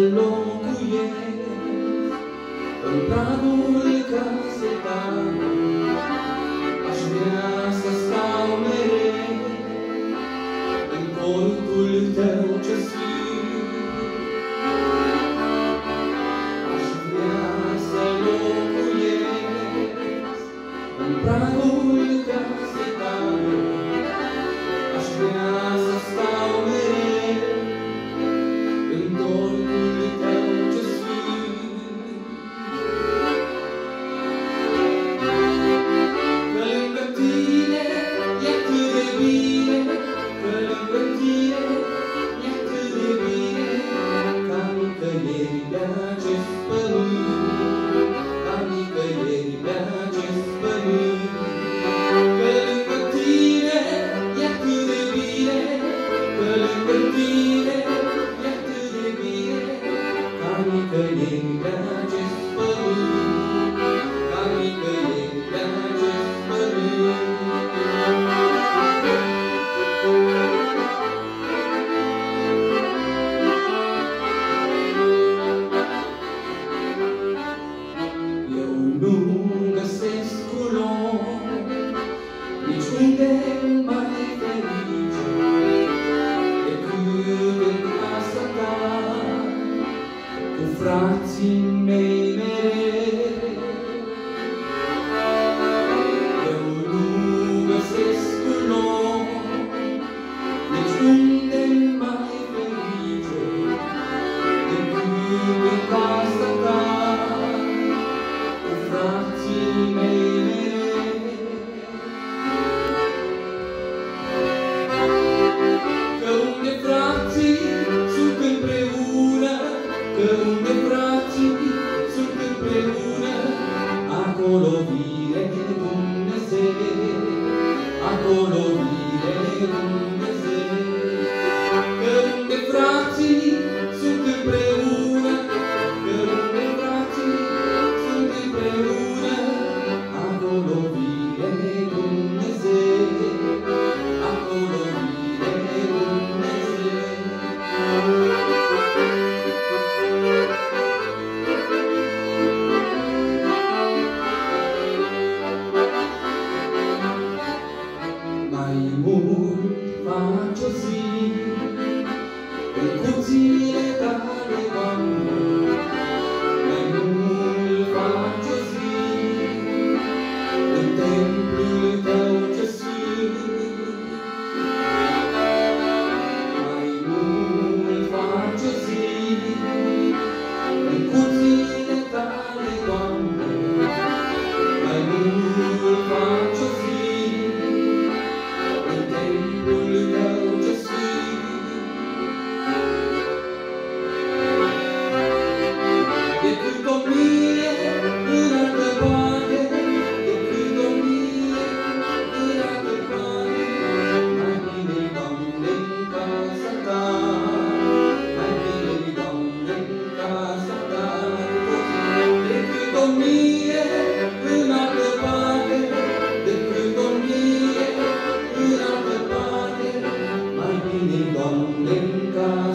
locuiesc în pragul casei tale. Aș vrea să stau mereu în cortul tău ce sfânt. Aș vrea să locuiesc în pragul casei tale. Aș vrea să stau mereu în cortul tău ce sfânt. Că lângă tine e atât de bine, că lângă tine e atât de bine, ca nicăieri pe acest pământ, ca nicăieri pe acest pământ. Că lângă tine e atât de bine, că lângă tine e atât de bine, ca nicăieri pe acest pământ, ca nicăieri pe acest pământ. Eu nu găsesc un loc niciunde mai ferice decât în casa ta, cu frații mei mereu. Eu nu găsesc un loc niciunde mai ferice decât în casa ta, cu frații mei mereu. Că unde frații sunt împreună, că unde frații sunt împreună, acolo vine Dumnezeu, acolo vine Dumnezeu. Că unde frații sunt împreună, că unde frații sunt împreună, acolo vine Dumnezeu, acolo vine Dumnezeu. Mai mult faci o zi în curțile tale, Doamne, mai mult faci o zi în templul tău ce sfânt. Mai mult faci o zi în curțile tale, Doamne, mai mult faci o zi în templul tău ce sfânt. Decât o mie în altă parte, decât o mie în altă parte, mai bine, Doamne, în casa ta, mai bine, Doamne, în casa ta. Decât o mie în altă parte, decât o mie în altă parte, mai bine, Doamne, în casa ta.